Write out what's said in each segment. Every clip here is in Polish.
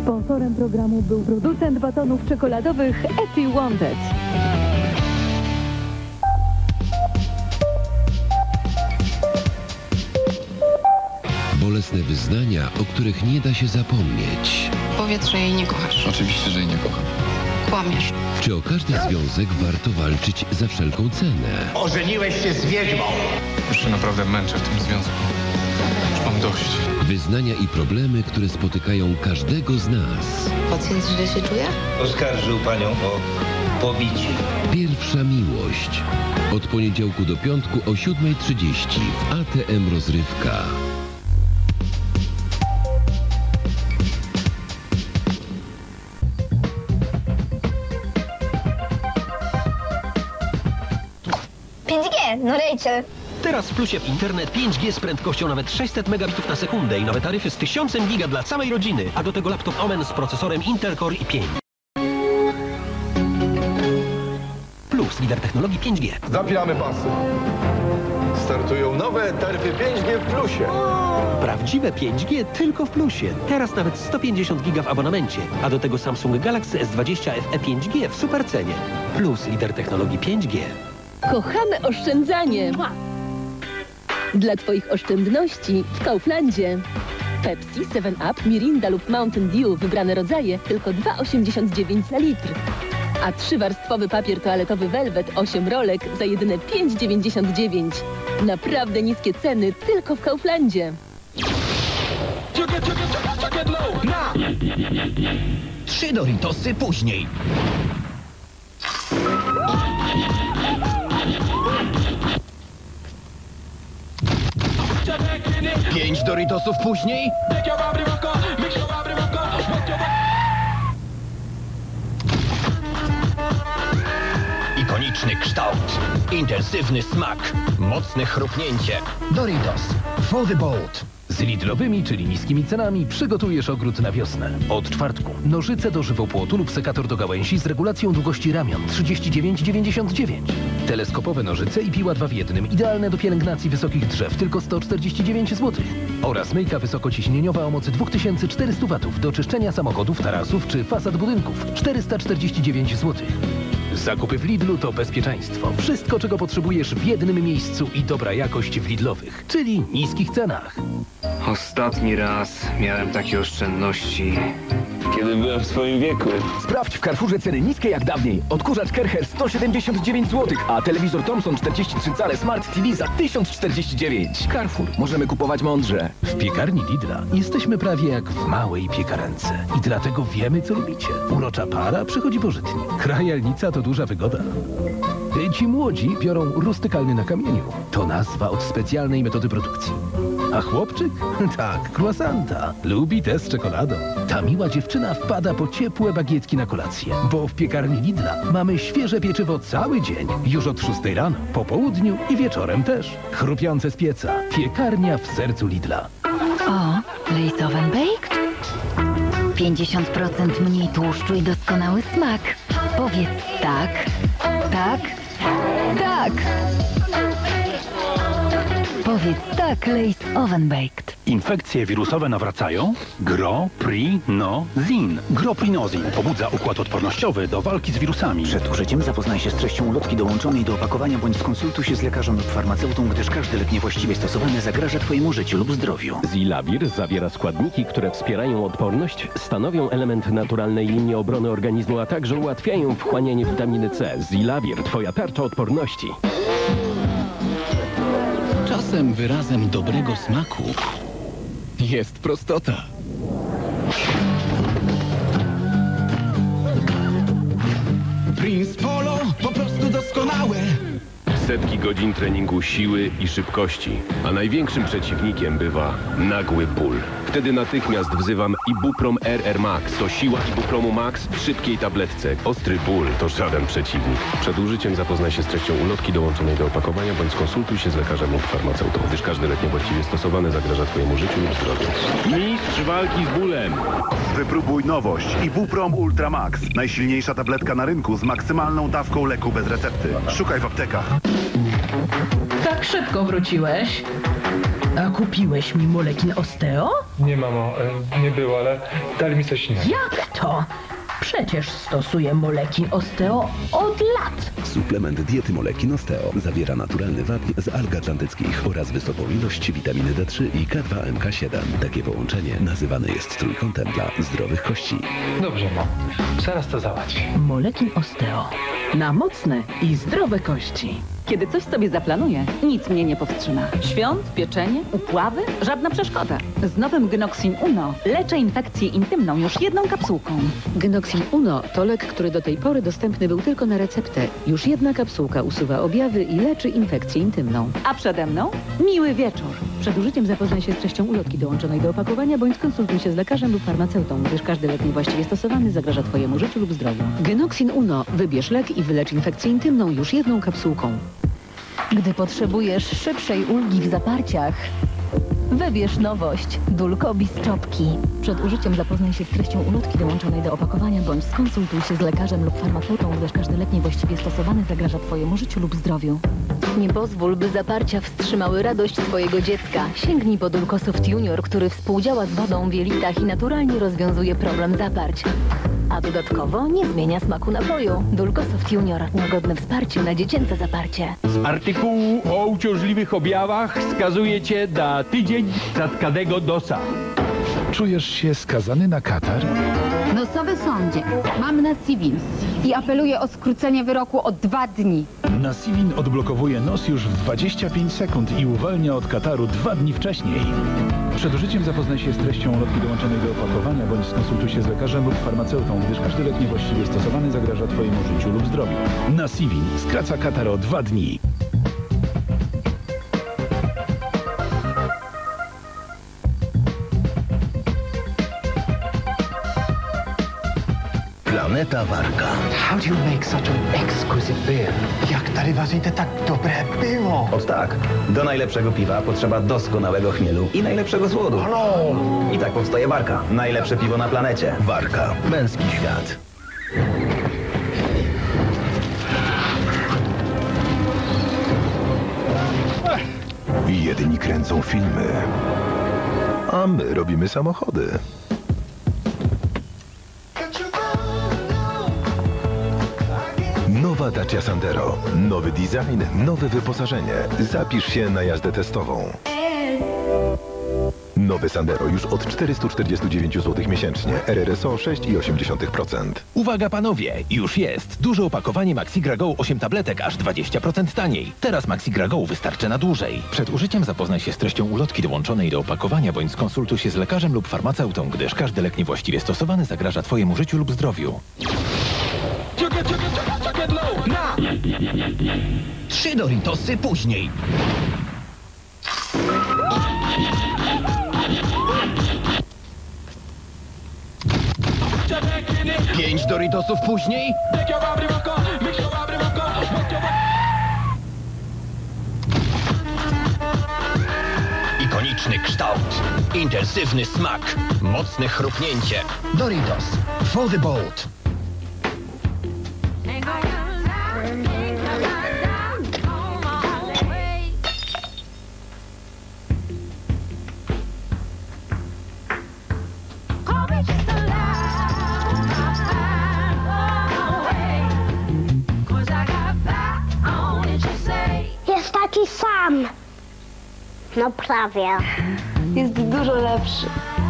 Sponsorem programu był producent batonów czekoladowych Eti Wanted. Bolesne wyznania, o których nie da się zapomnieć. Powiedz, że jej nie kochasz. Oczywiście, że jej nie kocham. Kłamiesz. Czy o każdy związek warto walczyć za wszelką cenę? Ożeniłeś się z wiedźmą! Już się naprawdę męczę w tym związku. Już mam dość. Wyznania i problemy, które spotykają każdego z nas. Pacjent źle się czuje? Oskarżył panią o pobicie. Pierwsza miłość. Od poniedziałku do piątku o 7:30 w ATM Rozrywka. No Rachel. Teraz w Plusie w internet 5G z prędkością nawet 600 megabitów na sekundę i nowe taryfy z 1000 giga dla całej rodziny, a do tego laptop Omen z procesorem Intel Core i5. Plus, lider technologii 5G. Zapinamy pasy. Startują nowe taryfy 5G w Plusie. Prawdziwe 5G tylko w Plusie. Teraz nawet 150 giga w abonamencie, a do tego Samsung Galaxy S20 FE 5G w supercenie. Plus, lider technologii 5G. Kochamy oszczędzanie. Dla Twoich oszczędności w Kauflandzie. Pepsi, 7up, Mirinda lub Mountain Dew, wybrane rodzaje, tylko 2,89 za litr. A 3-warstwowy papier toaletowy Velvet 8 rolek za jedyne 5,99. Naprawdę niskie ceny tylko w Kauflandzie. 3 Doritosy później. 5 Doritosów później. Ikoniczny kształt, intensywny smak, mocne chrupnięcie. Doritos, for the bold. Z Lidlowymi, czyli niskimi cenami, przygotujesz ogród na wiosnę. Od czwartku nożyce do żywopłotu lub sekator do gałęzi z regulacją długości ramion 39,99. Teleskopowe nożyce i piła 2 w 1, idealne do pielęgnacji wysokich drzew, tylko 149 zł. Oraz myjka wysokociśnieniowa o mocy 2400 W do czyszczenia samochodów, tarasów czy fasad budynków, 449 zł. Zakupy w Lidlu to bezpieczeństwo. Wszystko, czego potrzebujesz w jednym miejscu i dobra jakość w Lidlowych, czyli niskich cenach. Ostatni raz miałem takie oszczędności, kiedy byłem w swoim wieku. Sprawdź w Carrefourze ceny niskie jak dawniej. Odkurzacz Kercher 179 zł, a telewizor Thomson 43 cale Smart TV za 1049. Carrefour. Możemy kupować mądrze. W piekarni Lidla jesteśmy prawie jak w małej piekarence. I dlatego wiemy, co lubicie. Urocza para przychodzi pożytnie. Krajalnica to duża wygoda. Ci młodzi biorą rustykalny na kamieniu. To nazwa od specjalnej metody produkcji. A chłopczyk? Tak, croissanta. Lubi te z czekoladą. Ta miła dziewczyna wpada po ciepłe bagietki na kolację. Bo w piekarni Lidla mamy świeże pieczywo cały dzień. Już od 6 rano, po południu i wieczorem też. Chrupiące z pieca. Piekarnia w sercu Lidla. O, Lay's Oven Baked? 50% mniej tłuszczu i doskonały smak. Powiedz tak, tak, tak. Powiedz tak, Lay's Oven Baked. Infekcje wirusowe nawracają? Groprinozin. Groprinozin pobudza układ odpornościowy do walki z wirusami. Przed użyciem zapoznaj się z treścią ulotki dołączonej do opakowania bądź skonsultuj się z lekarzem lub farmaceutą, gdyż każdy lek niewłaściwie stosowany zagraża Twojemu życiu lub zdrowiu. Zilabir zawiera składniki, które wspierają odporność, stanowią element naturalnej linii obrony organizmu, a także ułatwiają wchłanianie witaminy C. Zilabir, Twoja tarcza odporności. Czasem wyrazem dobrego smaku jest prostota. Prince Polo, po prostu doskonałe. Setki godzin treningu siły i szybkości, a największym przeciwnikiem bywa nagły ból. Wtedy natychmiast wzywam Ibuprom RR Max. To siła Ibupromu Max w szybkiej tabletce. Ostry ból to żaden przeciwnik. Przed użyciem zapoznaj się z treścią ulotki dołączonej do opakowania bądź skonsultuj się z lekarzem lub farmaceutą, gdyż każdy lek niewłaściwie stosowany zagraża Twojemu życiu lub zdrowiu. Mistrz walki z bólem. Wypróbuj nowość Ibuprom Ultra Max. Najsilniejsza tabletka na rynku z maksymalną dawką leku bez recepty. Szukaj w aptekach. Tak szybko wróciłeś. A kupiłeś mi Molekin Osteo? Nie, mamo, nie było, ale dali mi coś innego. Jak to? Przecież stosuję Molekin Osteo od lat. Suplement diety Molekin Osteo zawiera naturalny wapń z alg atlantyckich oraz wysoką ilość witaminy D3 i K2MK7. Takie połączenie nazywane jest trójkątem dla zdrowych kości. Dobrze, mamo. Zaraz to załatwię. Molekin Osteo. Na mocne i zdrowe kości. Kiedy coś sobie zaplanuję, nic mnie nie powstrzyma. Świąt, pieczenie, upławy, żadna przeszkoda. Z nowym Genoxin Uno leczę infekcję intymną już jedną kapsułką. Genoxin Uno to lek, który do tej pory dostępny był tylko na receptę. Już jedna kapsułka usuwa objawy i leczy infekcję intymną. A przede mną miły wieczór. Przed użyciem zapoznaj się z treścią ulotki dołączonej do opakowania, bądź skonsultuj się z lekarzem lub farmaceutą, gdyż każdy lek niewłaściwie stosowany zagraża Twojemu życiu lub zdrowiu. Genoxin Uno. Wybierz lek i wylecz infekcję intymną już jedną kapsułką. Gdy potrzebujesz szybszej ulgi w zaparciach, wybierz nowość Dulcobis czopki. Przed użyciem zapoznaj się z treścią ulotki dołączonej do opakowania, bądź skonsultuj się z lekarzem lub farmaceutą, gdyż każdy lek niewłaściwie stosowany zagraża Twojemu życiu lub zdrowiu. Nie pozwól, by zaparcia wstrzymały radość Twojego dziecka. Sięgnij po Dulcosoft Junior, który współdziała z wodą w jelitach i naturalnie rozwiązuje problem zaparć. A dodatkowo nie zmienia smaku napoju. Dulcosoft Junior. Łagodne wsparcie na dziecięce zaparcie. Z artykułu o uciążliwych objawach skazuje Cię na tydzień zatkanego dosa. Czujesz się skazany na katar? Nosowy sądzie. Mam Nasivin i apeluję o skrócenie wyroku o 2 dni. Nasivin odblokowuje nos już w 25 sekund i uwalnia od kataru 2 dni wcześniej. Przed użyciem zapoznaj się z treścią ulotki dołączonej do opakowania, bądź skonsultuj się z lekarzem lub farmaceutą, gdyż każdy lek niewłaściwie stosowany zagraża Twojemu życiu lub zdrowiu. Nasivin skraca katar o 2 dni. Planeta Warka. How do you make such an exquisite beer? Jak ta rybazyjte tak dobre było? Ot tak. Do najlepszego piwa potrzeba doskonałego chmielu i najlepszego słodu. I tak powstaje Warka. Najlepsze piwo na planecie. Warka. Męski świat. Jedni kręcą filmy, a my robimy samochody. Nowa Dacia Sandero. Nowy design, nowe wyposażenie. Zapisz się na jazdę testową. Nowy Sandero już od 449 zł miesięcznie. RRSO 6,8%. Uwaga panowie, już jest. Duże opakowanie Maxigra Go 8 tabletek, aż 20% taniej. Teraz Maxigra Go wystarczy na dłużej. Przed użyciem zapoznaj się z treścią ulotki dołączonej do opakowania, bądź skonsultuj się z lekarzem lub farmaceutą, gdyż każdy lek niewłaściwie stosowany zagraża Twojemu życiu lub zdrowiu. 3 Doritosy później. Pięć Doritosów później. Ikoniczny kształt, intensywny smak, mocne chrupnięcie. Doritos, for the bold. Jest taki sam. No prawie. Jest dużo lepszy.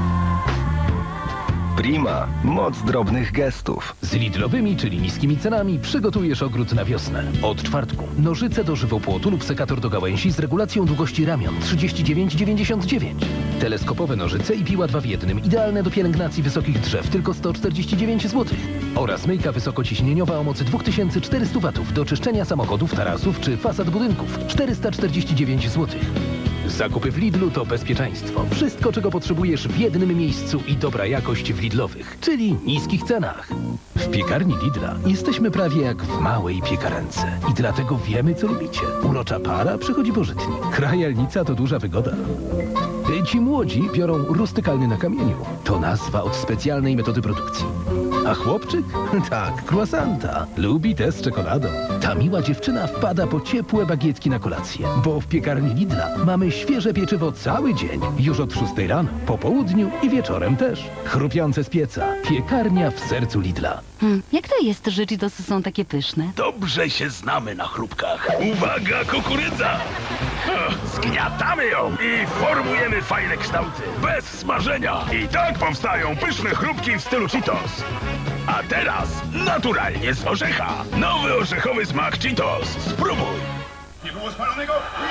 Prima. Moc drobnych gestów. Z Lidlowymi, czyli niskimi cenami, przygotujesz ogród na wiosnę. Od czwartku nożyce do żywopłotu lub sekator do gałęzi z regulacją długości ramion 39,99. Teleskopowe nożyce i piła 2 w 1, idealne do pielęgnacji wysokich drzew, tylko 149 zł. Oraz myjka wysokociśnieniowa o mocy 2400 W do czyszczenia samochodów, tarasów czy fasad budynków, 449 zł. Zakupy w Lidlu to bezpieczeństwo. Wszystko, czego potrzebujesz w jednym miejscu i dobra jakość w Lidlowych, czyli niskich cenach. W piekarni Lidla jesteśmy prawie jak w małej piekarence i dlatego wiemy, co lubicie. Urocza para przychodzi pożytnie. Krajalnica to duża wygoda. Ci młodzi biorą rustykalny na kamieniu. To nazwa od specjalnej metody produkcji. A chłopczyk? Tak, croissanta. Lubi te z czekoladą. Ta miła dziewczyna wpada po ciepłe bagietki na kolację, bo w piekarni Lidla mamy świeże pieczywo cały dzień. Już od 6 rano, po południu i wieczorem też. Chrupiące z pieca. Piekarnia w sercu Lidla. Jak to jest, że Cheetosy są takie pyszne? Dobrze się znamy na chrupkach. Uwaga, kukurydza! Zgniatamy ją i formujemy fajne kształty, bez smażenia. I tak powstają pyszne chrupki w stylu Cheetos. A teraz naturalnie z orzecha. Nowy orzechowy smak Cheetos. Spróbuj. Nie było spalonego?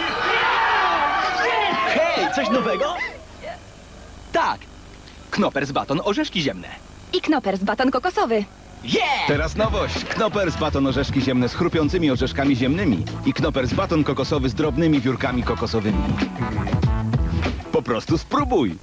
Hej, coś nowego? Tak. Knoppers baton orzeszki ziemne. I Knoppers baton kokosowy. Yeah! Teraz nowość. Knoppers baton orzeszki ziemne z chrupiącymi orzeszkami ziemnymi i Knoppers baton kokosowy z drobnymi wiórkami kokosowymi. Po prostu spróbuj.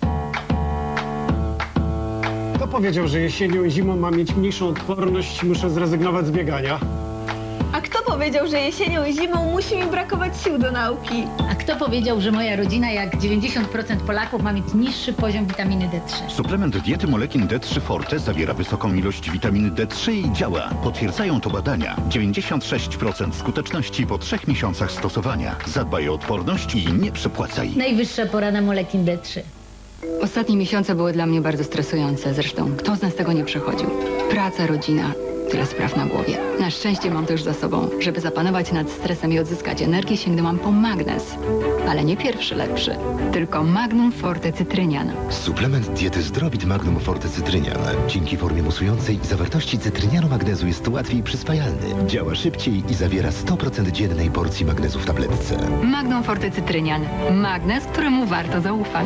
Kto powiedział, że jesienią i zimą mam mieć mniejszą odporność i muszę zrezygnować z biegania? A kto powiedział, że jesienią i zimą musi mi brakować sił do nauki? A kto powiedział, że moja rodzina, jak 90% Polaków, ma mieć niższy poziom witaminy D3? Suplement diety Molekin D3 Forte zawiera wysoką ilość witaminy D3 i działa. Potwierdzają to badania. 96% skuteczności po 3 miesiącach stosowania. Zadbaj o odporność i nie przepłacaj. Najwyższa pora na Molekin D3. Ostatnie miesiące były dla mnie bardzo stresujące. Zresztą kto z nas tego nie przechodził? Praca, rodzina, tyle spraw na głowie. Na szczęście mam to już za sobą. Żeby zapanować nad stresem i odzyskać energię, sięgnęłam po magnez. Ale nie pierwszy lepszy, tylko Magnum Forte Cytrynian. Suplement diety Zdrowit Magnum Forte Cytrynian. Dzięki formie musującej i zawartości cytrynianu magnezu jest łatwiej przyswajalny. Działa szybciej i zawiera 100% dziennej porcji magnezu w tabletce. Magnum Forte Cytrynian. Magnez, któremu warto zaufać.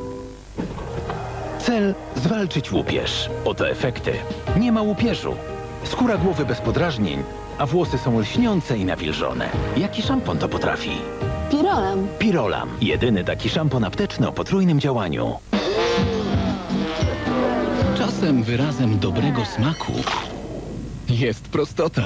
Cel zwalczyć łupież. Oto efekty. Nie ma łupieżu. Skóra głowy bez podrażnień, a włosy są lśniące i nawilżone. Jaki szampon to potrafi? Pirolam. Pirolam. Jedyny taki szampon apteczny o potrójnym działaniu. Czasem wyrazem dobrego smaku jest prostota.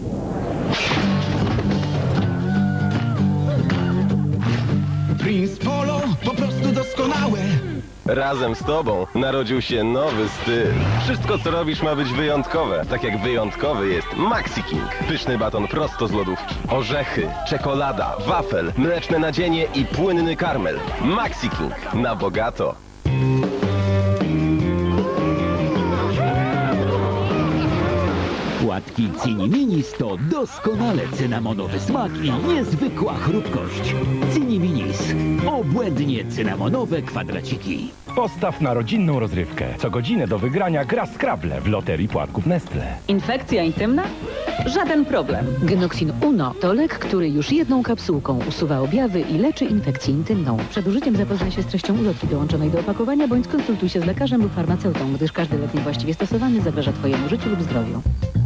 Prince Polo, po prostu doskonałe. Razem z tobą narodził się nowy styl. Wszystko, co robisz, ma być wyjątkowe. Tak jak wyjątkowy jest Maxi King. Pyszny baton prosto z lodówki. Orzechy, czekolada, wafel, mleczne nadzienie i płynny karmel. Maxi King. Na bogato. Płatki Cini Minis to doskonale cynamonowy smak i niezwykła chrupkość. Cini Minis. Obłędnie cynamonowe kwadraciki. Postaw na rodzinną rozrywkę. Co godzinę do wygrania gra Scrabble w loterii płatków Nestle. Infekcja intymna? Żaden problem. Genoxin Uno to lek, który już jedną kapsułką usuwa objawy i leczy infekcję intymną. Przed użyciem zapoznaj się z treścią ulotki dołączonej do opakowania, bądź skonsultuj się z lekarzem lub farmaceutą, gdyż każdy lek niewłaściwie stosowany zagraża Twojemu życiu lub zdrowiu.